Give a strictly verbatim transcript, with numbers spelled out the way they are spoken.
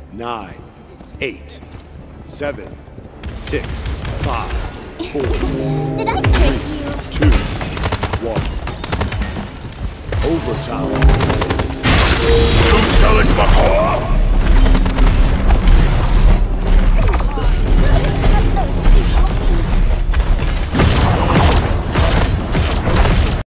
nine, eight, seven, six, five, four, Did I trick you? two, one. Overtime.